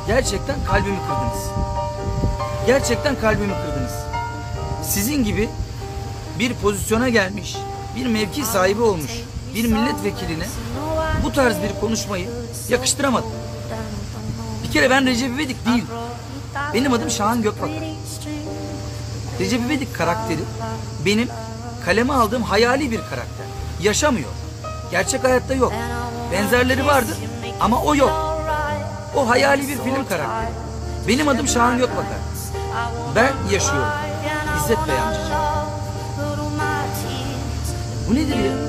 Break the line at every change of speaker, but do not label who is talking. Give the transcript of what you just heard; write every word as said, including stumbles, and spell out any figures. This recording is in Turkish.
Gerçekten kalbimi kırdınız. Gerçekten kalbimi kırdınız. Sizin gibi bir pozisyona gelmiş, bir mevki sahibi olmuş bir milletvekiline bu tarz bir konuşmayı yakıştıramadım. Bir kere ben Recep İvedik değilim. Benim adım Şahan Gökbakar. Recep İvedik karakteri benim kaleme aldığım hayali bir karakter. Yaşamıyor. Gerçek hayatta yok. Benzerleri vardır ama o yok. O hayali bir film karakteri. Benim adım Şahan Gökbakar. Ben yaşıyorum. İzzet Bey amcacığım. Bu nedir ya?